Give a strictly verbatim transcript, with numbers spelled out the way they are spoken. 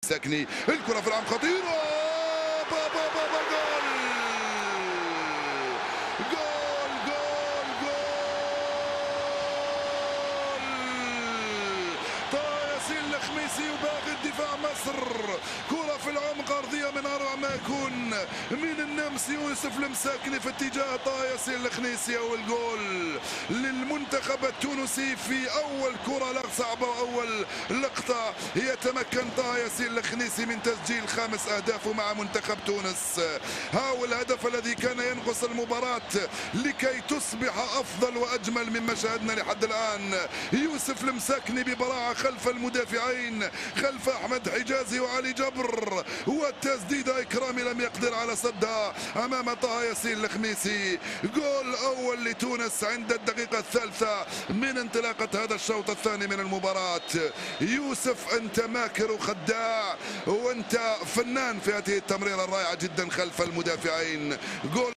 ساكني الكرة في العمق خطيرة، بابا بابا جول جول جول جول طه ياسين الخميسي وباغي الدفاع مصر. كرة في العمق أرضية من أروع ما يكون من النمس يوسف المساكني في اتجاه طه ياسين الخنيسي. أول جول للمنتخب التونسي في أول كرة صعبة وأول لقطة يتمكن طه ياسين الخنيسي من تسجيل خامس أهدافه مع منتخب تونس. هاو الهدف الذي كان ينقص المباراة لكي تصبح أفضل وأجمل مما شاهدنا لحد الآن. يوسف المساكني ببراعة خلف المدافعين، خلف أحمد حجازي وعلي جبر، والتسديدة إكرامي لم يقدر على صدها أمام طه ياسين الخميسي. جول أول لتونس عند الدقيقة الثالثة من انطلاقة هذا الشوط الثاني من المباراة. يوسف أنت ماكر وخداع وأنت فنان في هذه التمريرة الرائعة جدا خلف المدافعين. جول